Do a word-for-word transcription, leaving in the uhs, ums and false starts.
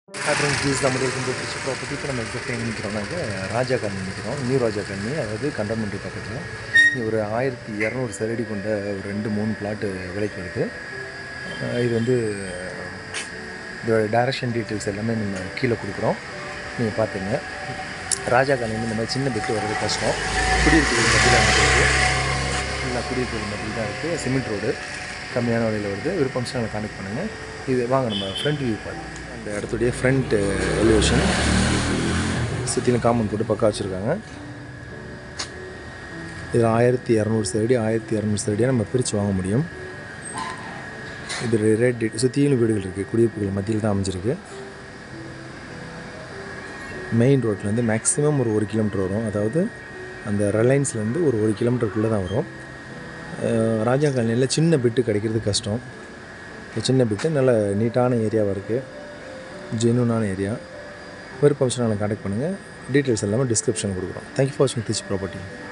Friends please நம்ம இருக்கும் Trichy property இப்போ நம்ம எக்ஸாக்டாக எங்கே நிற்கிறோம்னாக்க ராஜா காலனி நிற்கிறோம். நியூ ராஜா காலனி, அதாவது கண்டோன்மெண்ட் பக்கத்தில். இங்கே ஒரு ஆயிரத்தி இரநூறு சதுரடி கொண்ட ஒரு ரெண்டு மூணு பிளாட்டு விலைக்கு வருது. இது வந்து இதோட டைரக்ஷன் டீட்டெயில்ஸ் எல்லாமே நம்ம கீழே கொடுக்குறோம், நீங்கள் பார்த்துங்க. ராஜா காலனி இந்த மாதிரி சின்ன பெட்டு வர்றது கஷ்டம். குடியிருப்புகள் மத்தியில் தான் இருக்குது, இல்லை குடியிருப்புகள் மத்தியில் தான் இருக்குது. சிமெண்ட் ரோடு கம்மியான வழியில் வருது. விருப்பம் சேனலை கான்டெக்ட் பண்ணுங்கள். இது வாங்க நம்ம ஃப்ரண்ட் வியூ பார்க்கலாம். அந்த இடத்துடைய ஃப்ரண்ட் எலிவேஷன் சுற்றிலும் காம்பவுண்ட் போட்டு பக்கா வச்சுருக்காங்க. இதில் ஆயிரத்தி இரநூறு சதுரடி ஆயிரத்தி இரநூறு சதுரடியாக நம்ம பிரித்து வாங்க முடியும். இது ரேட் சுற்றிலும் வீடுகள் இருக்குது, குடியிருப்புகள் மத்தியில் தான் அமைஞ்சிருக்கு. மெயின் ரோட்லேருந்து மேக்ஸிமம் ஒரு ஒரு கிலோமீட்டர் வரும், அதாவது அந்த ரிலையன்ஸ்லேருந்து ஒரு ஒரு கிலோமீட்டருக்குள்ளே தான் வரும். ராஜா காலனியில் சின்ன பிட்டு கிடைக்கிறது கஷ்டம். சின்ன பிட்டு நல்ல நீட்டான ஏரியாவாக இருக்குது, ஜென்யூனான ஏரியா. விருப்பம் சேனலை கான்டெக்ட் பண்ணுங்கள். டீட்டெயில்ஸ் எல்லாமே டிஸ்கிரிப்ஷன் கொடுக்குறோம். தேங்க்யூ ஃபார் வாட்சிங் ட்ரிச்சி ப்ராப்பர்ட்டி.